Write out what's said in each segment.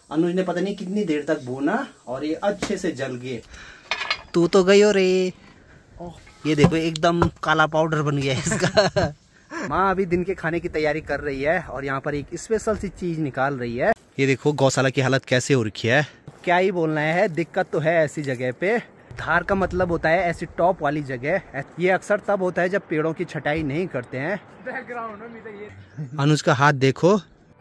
अनुज ने पता नहीं कितनी देर तक भूना और ये अच्छे से जल गए। तू तो गई हो रे। ये देखो एकदम काला पाउडर बन गया है इसका। माँ अभी दिन के खाने की तैयारी कर रही है और यहाँ पर एक स्पेशल सी चीज निकाल रही है। ये देखो गौशाला की हालत कैसे हो रखी है। क्या ही बोलना है, दिक्कत तो है ऐसी जगह पे। धार का मतलब होता है ऐसी टॉप वाली जगह। ये अक्सर तब होता है जब पेड़ों की छटाई नहीं करते हैं। अनुज का हाथ देखो।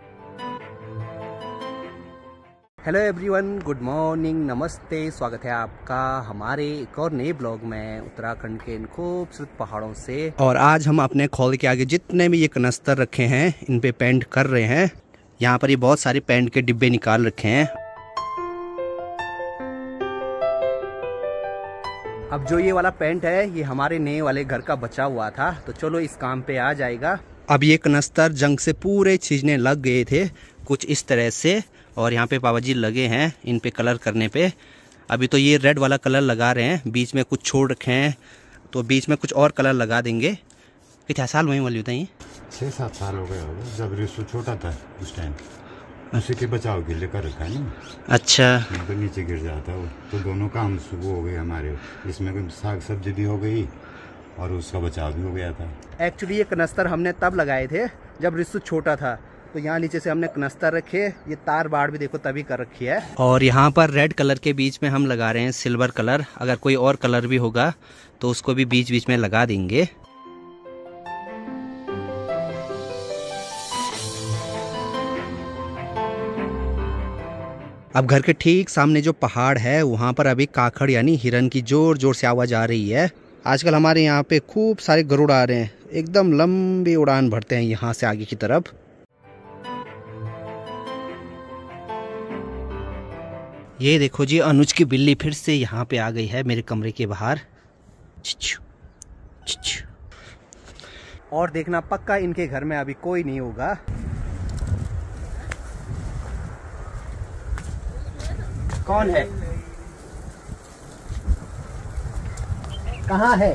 हेलो एवरीवन, गुड मॉर्निंग, नमस्ते। स्वागत है आपका हमारे एक और नए ब्लॉग में उत्तराखंड के इन खूबसूरत पहाड़ों से। और आज हम अपने खोल के आगे जितने भी ये कनस्तर रखे हैं इन पे पेंट कर रहे हैं। यहाँ पर ये बहुत सारे पेंट के डिब्बे निकाल रखे हैं। अब जो ये वाला पेंट है ये हमारे नए वाले घर का बचा हुआ था, तो चलो इस काम पे आ जाएगा। अब ये कनस्तर जंग से पूरे चीजने लग गए थे कुछ इस तरह से, और यहाँ पे पापा जी लगे हैं इन पे कलर करने पे। अभी तो ये रेड वाला कलर लगा रहे हैं, बीच में कुछ छोड़ रखे हैं तो बीच में कुछ और कलर लगा देंगे। कितना साल वहीं वाली बताइए? 6-7 साल हो गए होगा, जब रिसु छोटा था उस टाइम उसी के बचाव के लिए कर रखा है ना। अच्छा, तो नीचे गिर जाता है वो, तो दोनों काम शुरू हो गए हमारे। इसमें साग सब्जी भी हो गई और उसका बचाव भी हो गया था। एक्चुअली ये कनस्तर हमने तब लगाए थे जब रिसु छोटा था, तो यहाँ नीचे से हमने कनस्तर रखे। ये तार बाड़ भी देखो तभी कर रखी है। और यहाँ पर रेड कलर के बीच में हम लगा रहे हैं सिल्वर कलर। अगर कोई और कलर भी होगा तो उसको भी बीच बीच में लगा देंगे। अब घर के ठीक सामने जो पहाड़ है वहाँ पर अभी काखड़ यानी हिरन की जोर जोर से आवाज आ रही है। आजकल हमारे यहाँ पे खूब सारे गरुड़ आ रहे हैं, एकदम लंबी उड़ान भरते हैं यहाँ से आगे की तरफ। ये देखो जी, अनुज की बिल्ली फिर से यहाँ पे आ गई है मेरे कमरे के बाहर। और देखना पक्का इनके घर में अभी कोई नहीं होगा। कौन है? कहाँ है?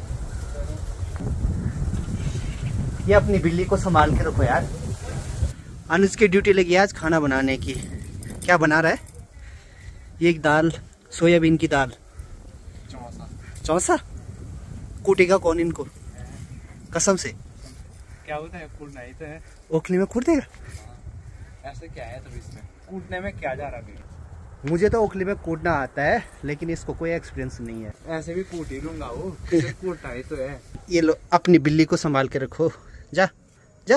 ये अपनी बिल्ली को संभाल के रखो यार। अनुज की ड्यूटी लगी आज खाना बनाने की। क्या बना रहा है? ये एक दाल, सोयाबीन की दाल। चौसा कूटेगा कौन इनको? कसम से क्या होता है? कूटना ही तो है। ओखली में कूट देगा? ऐसे क्या है तब इसमें कूटने में क्या जा रहा है? मुझे तो ओखली में कूटना आता है, लेकिन इसको कोई एक्सपीरियंस नहीं है। ऐसे भी कूट ही लूंगा वो। कूटना ही तो है। ये लो, अपनी बिल्ली को संभाल के रखो। जा जा,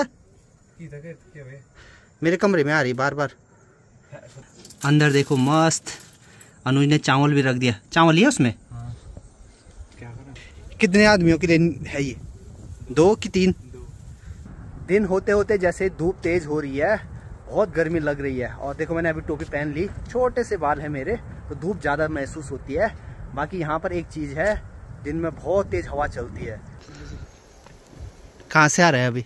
मेरे कमरे में आ रही बार बार। अंदर देखो मस्त, अनुज ने चावल भी रख दिया। चावल लिया उसमें? हाँ। क्या करा? कितने आदमियों के लिए है ये? 2 कि 3? 2। दिन होते होते जैसे धूप तेज हो रही है, बहुत गर्मी लग रही है। और देखो मैंने अभी टोपी पहन ली, छोटे से बाल है मेरे, तो धूप ज़्यादा महसूस होती है। बाकी यहाँ पर एक चीज़ है, दिन में बहुत तेज हवा चलती है। कहाँ से आ रहा है अभी?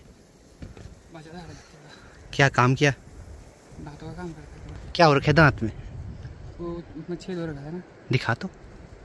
क्या काम किया? दांतों का काम करता है। क्या हो रखा है दांत में? वो उसमें छेद हो रखा है ना। दिखा तो।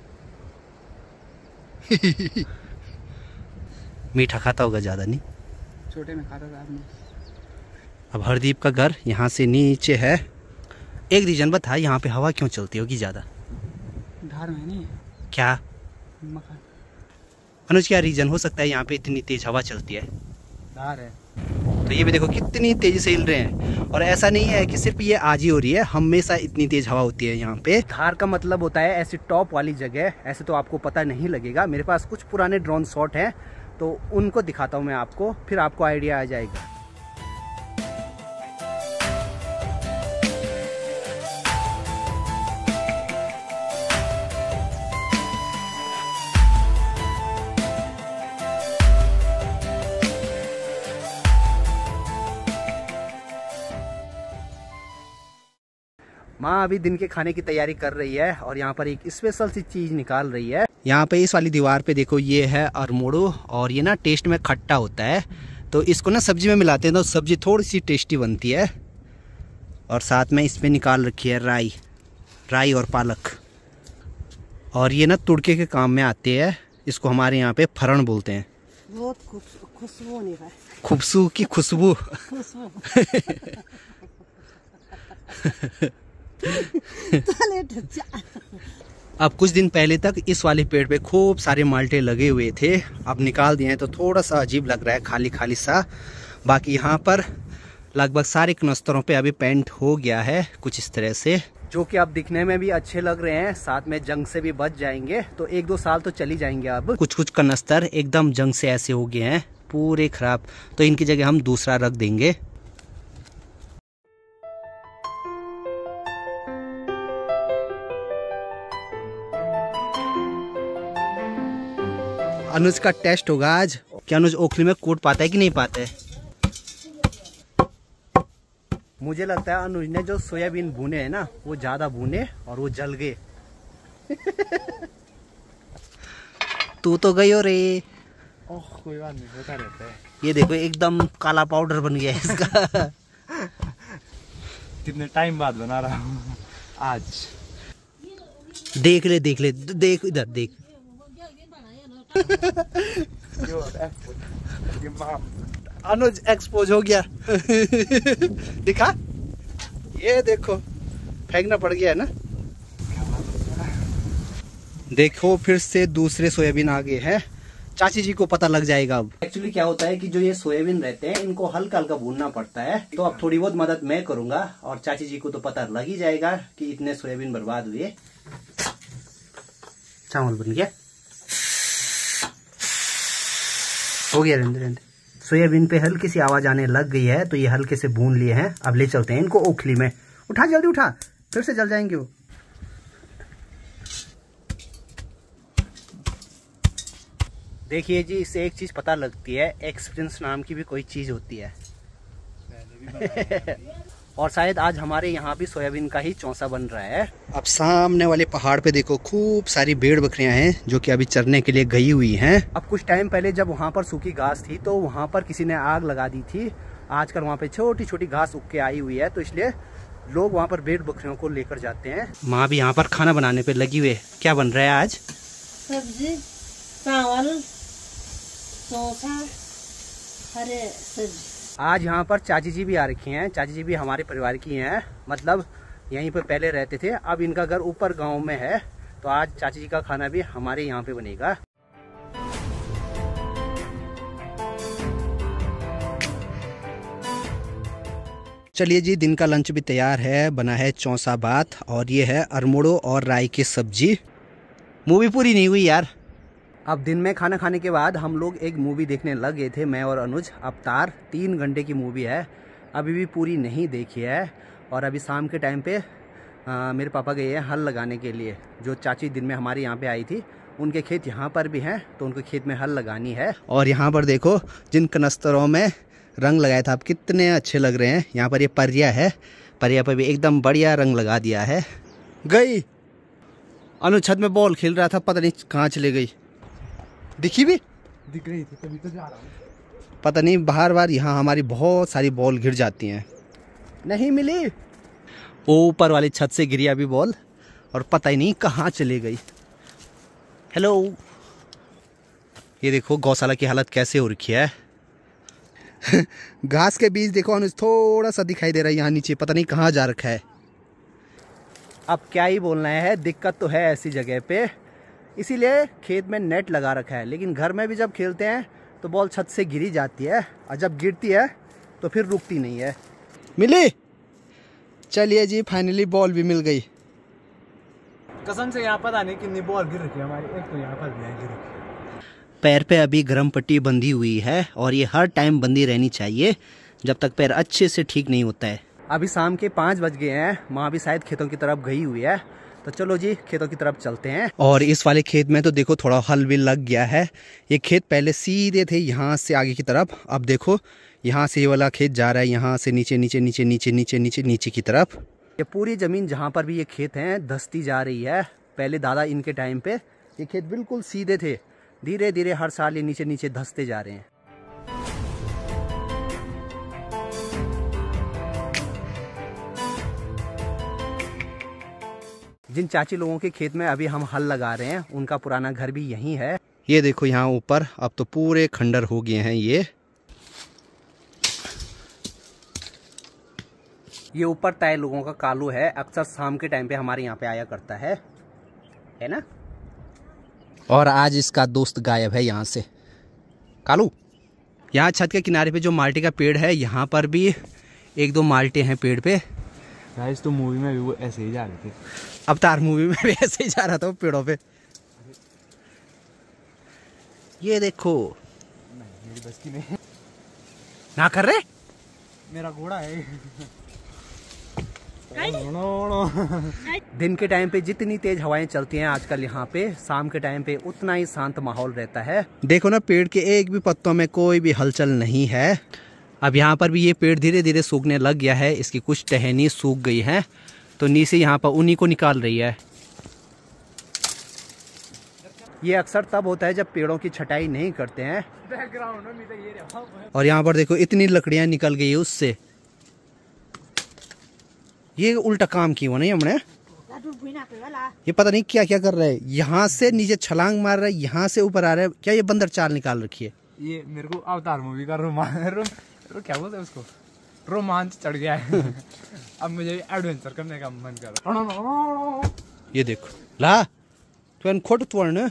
मीठा खाता होगा ज़्यादा नहीं? छोटे में खाता था आपने। अब हरदीप का घर यहाँ से नीचे है। एक रीजन बता, यहाँ पे हवा क्यों चलती होगी ज़्यादा? धार में नहीं है क्या मकान? अनुज क्या रीजन हो सकता है यहाँ पे इतनी तेज हवा चलती है? धार है तो ये भी देखो कितनी तेजी से हिल रहे हैं। और ऐसा नहीं है कि सिर्फ ये आज ही हो रही है, हमेशा इतनी तेज हवा होती है यहाँ पे। धार का मतलब होता है ऐसी टॉप वाली जगह। ऐसे तो आपको पता नहीं लगेगा। मेरे पास कुछ पुराने ड्रोन शॉट हैं, तो उनको दिखाता हूँ मैं आपको, फिर आपको आइडिया आ जाएगा। माँ अभी दिन के खाने की तैयारी कर रही है और यहाँ पर एक स्पेशल सी चीज निकाल रही है। यहाँ पे इस वाली दीवार पे देखो, ये है अरमोड़ो, और ये ना टेस्ट में खट्टा होता है, तो इसको ना सब्जी में मिलाते हैं तो सब्जी थोड़ी सी टेस्टी बनती है। और साथ में इसमें निकाल रखी है राई और पालक। और ये ना तुड़के के काम में आते हैं। इसको हमारे यहाँ पे फरण बोलते हैं। बहुत खुशबू नहीं है। खुशबू की खुशबू। अब कुछ दिन पहले तक इस वाले पेड़ पे खूब सारे माल्टे लगे हुए थे, अब निकाल दिए हैं तो थोड़ा सा अजीब लग रहा है, खाली खाली सा। बाकी यहाँ पर लगभग सारे कनस्तरों पे अभी पेंट हो गया है कुछ इस तरह से, जो कि अब दिखने में भी अच्छे लग रहे हैं, साथ में जंग से भी बच जाएंगे, तो 1-2 साल तो चली जाएंगे। अब कुछ कुछ कनस्तर एकदम जंग से ऐसे हो गए हैं पूरे खराब, तो इनकी जगह हम दूसरा रख देंगे। अनुज का टेस्ट होगा आज, क्या अनुज ओखली में कूट पाता है कि नहीं पाता है? मुझे लगता है अनुज ने जो सोयाबीन भुने हैं ना, वो ज्यादा भुने और वो जल गए। तू तो गई हो रे। ओह कोई बात नहीं, होता रहता है। ये देखो एकदम काला पाउडर बन गया है इसका। कितने टाइम बाद बना रहा हूँ आज। देख ले देख ले, देख इधर देख। अनुज एक्सपोज हो गया। दिखा, ये देखो फेंकना पड़ गया है ना। देखो फिर से दूसरे सोयाबीन आ गए हैं, चाची जी को पता लग जाएगा अब। एक्चुअली क्या होता है कि जो ये सोयाबीन रहते हैं इनको हल्का हल्का भूनना पड़ता है, तो अब थोड़ी बहुत मदद मैं करूंगा और चाची जी को तो पता लग ही जाएगा कि इतने सोयाबीन बर्बाद हुए। चावल बन गया, हो गया। रेंदे सोयाबीन पे हल्की सी आवाज आने लग गई है, तो ये हल्के से भून लिए हैं। अब ले चलते हैं इनको ओखली में। उठा जल्दी उठा, फिर से जल जाएंगे वो। देखिए जी, इससे एक चीज पता लगती है, एक्सपीरियंस नाम की भी कोई चीज होती है। और शायद आज हमारे यहाँ भी सोयाबीन का ही चौसा बन रहा है। अब सामने वाले पहाड़ पे देखो खूब सारी भेड़ बकरियां हैं जो कि अभी चरने के लिए गई हुई हैं। अब कुछ टाइम पहले जब वहाँ पर सूखी घास थी तो वहाँ पर किसी ने आग लगा दी थी। आजकल वहाँ पे छोटी छोटी घास उग के आई हुई है, तो इसलिए लोग वहाँ पर भेड़ बकरियों को लेकर जाते हैं। माँ भी यहाँ पर खाना बनाने पे लगी हुई है। क्या बन रहा है आज? सब्जी, चावल, चौसा, हरे सब्जी। आज यहाँ पर चाची जी भी आ रखी हैं। चाची जी भी हमारे परिवार की हैं, मतलब यहीं पर पहले रहते थे, अब इनका घर ऊपर गांव में है, तो आज चाची जी का खाना भी हमारे यहाँ पे बनेगा। चलिए जी, दिन का लंच भी तैयार है। बना है चौसा भात और ये है अरमोड़ो और राई की सब्जी। मूवी पूरी नहीं हुई यार। अब दिन में खाना खाने के बाद हम लोग एक मूवी देखने लग गए थे, मैं और अनुज। अवतार 3 घंटे की मूवी है, अभी भी पूरी नहीं देखी है। और अभी शाम के टाइम पे मेरे पापा गए हैं हल लगाने के लिए। जो चाची दिन में हमारे यहाँ पे आई थी, उनके खेत यहाँ पर भी हैं, तो उनको खेत में हल लगानी है। और यहाँ पर देखो जिन कनस्तरों में रंग लगाया था, अब कितने अच्छे लग रहे हैं। यहाँ पर ये परिया है, परिया पर भी एकदम बढ़िया रंग लगा दिया है। गई अनु छत में बॉल खेल रहा था, पता नहीं कहाँ चले गई। दिखी भी? दिख रही थी, तभी तो जा रहा हूँ। पता नहीं, बार बार यहाँ हमारी बहुत सारी बॉल गिर जाती हैं। नहीं मिली, ऊपर वाली छत से गिरी अभी बॉल, और पता ही नहीं कहाँ चली गई। हेलो, ये देखो गौशाला की हालत कैसे हो रखी है। घास के बीच देखो अनुज, थोड़ा सा दिखाई दे रहा है यहाँ नीचे, पता नहीं कहाँ जा रखा है। अब क्या ही बोलना है, दिक्कत तो है ऐसी जगह पे, इसीलिए खेत में नेट लगा रखा है। लेकिन घर में भी जब खेलते हैं तो बॉल छत से गिरी जाती है, और जब गिरती है तो फिर रुकती नहीं है। मिली? चलिए जी, फाइनली बॉल भी मिल गई। कसम से यहाँ पता नहीं कितनी बॉल गिर रखी है हमारी, एक तो यहाँ पर भी है गिर रखी। पैर पे अभी गर्म पट्टी बंधी हुई है, और ये हर टाइम बंधी रहनी चाहिए जब तक पैर अच्छे से ठीक नहीं होता है। अभी शाम के 5 बज गए हैं, माँ भी शायद खेतों की तरफ गई हुई है, तो चलो जी खेतों की तरफ चलते हैं। और इस वाले खेत में तो देखो थोड़ा हल भी लग गया है। ये खेत पहले सीधे थे यहाँ से आगे की तरफ, अब देखो यहाँ से ये वाला खेत जा रहा है यहाँ से नीचे नीचे नीचे नीचे नीचे नीचे नीचे की तरफ। ये पूरी ज़मीन जहाँ पर भी ये खेत हैं धंसती जा रही है। पहले दादा इनके टाइम पे ये खेत बिल्कुल सीधे थे, धीरे धीरे हर साल ये नीचे नीचे धंसते जा रहे हैं। जिन चाची लोगों के खेत में अभी हम हल लगा रहे हैं, उनका पुराना घर भी यहीं है। ये देखो यहाँ ऊपर अब तो पूरे खंडर हो गए हैं ये। ये ऊपर तय लोगों का कालू है, अक्सर शाम के टाइम पे हमारे यहाँ पे आया करता है ना। और आज इसका दोस्त गायब है यहाँ से, कालू। यहाँ छत के किनारे पे जो माल्टे का पेड़ है, यहाँ पर भी 1-2 माल्टे हैं पेड़ पे। गाइस तो मूवी में भी वो ऐसे ही जा रहे थे। अवतार मूवी में भी ऐसे ही जा रहा था वो पेड़ों पे। ये देखो, मेरी बस की नहीं। ना कर रहे, मेरा घोड़ा है। दिन के टाइम पे जितनी तेज हवाएं चलती हैं आजकल यहाँ पे, शाम के टाइम पे उतना ही शांत माहौल रहता है। देखो ना, पेड़ के एक भी पत्तों में कोई भी हलचल नहीं है। अब यहाँ पर भी ये पेड़ धीरे धीरे सूखने लग गया है, इसकी कुछ टहनी सूख गई है, तो नीचे यहाँ पर उन्हीं को निकाल रही है। ये अक्सर तब होता है जब पेड़ों की छटाई नहीं करते हैं। और यहाँ पर देखो इतनी लकड़ियाँ निकल गई है उससे। ये उल्टा काम किया नहीं हमने, ये पता नहीं क्या क्या कर रहे हैं। यहाँ से नीचे छलांग मार रहा है, यहाँ से ऊपर आ रहा है। क्या ये बंदर चाल निकाल रखी है? ये मेरे को अवतार मूवी का क्या बोलते हैं उसको, रोमांच चढ़ गया है। अब मुझे एडवेंचर करने का मन कर रहा है। ये देखो ला तो खोट तोड़ने।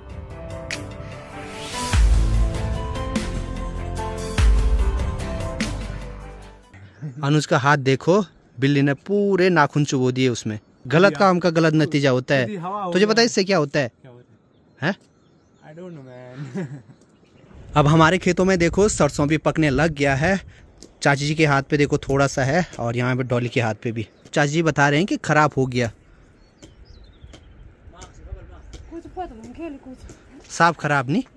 अनुज का हाथ देखो, बिल्ली ने पूरे नाखून चुबो दिए उसमें। गलत काम का गलत नतीजा होता है। तुझे पता है इससे क्या होता है? हैं? I don't know, man. अब हमारे खेतों में देखो सरसों भी पकने लग गया है। चाची जी के हाथ पे देखो थोड़ा सा है, और यहाँ पे डॉली के हाथ पे भी। चाची जी बता रहे हैं कि खराब हो गया। साफ खराब नहीं।